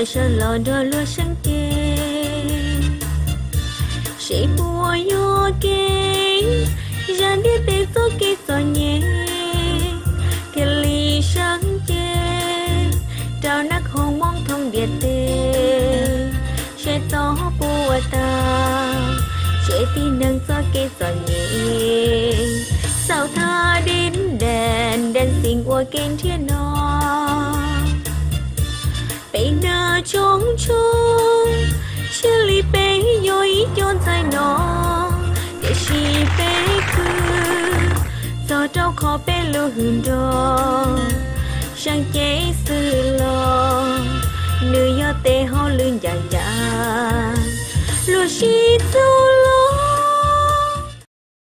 đời sợ lò đôi lúa sáng kê sẽ bùa vô kê ra đi bê số kê so nhé kê ly sáng kê trao nát hồn mong thông điệt tê sẽ gió bùa ta sẽ tin nâng so kê so nhé sao tha đến đèn đèn xinh qua kênh thiên nó bây giờ trống trống chia ly bé dối chôn dài nó để chỉ bé cứ giờ trao khó bé lưu hương đó sang chế sư lo nữ do tê ho lưng dài dài luôn chỉ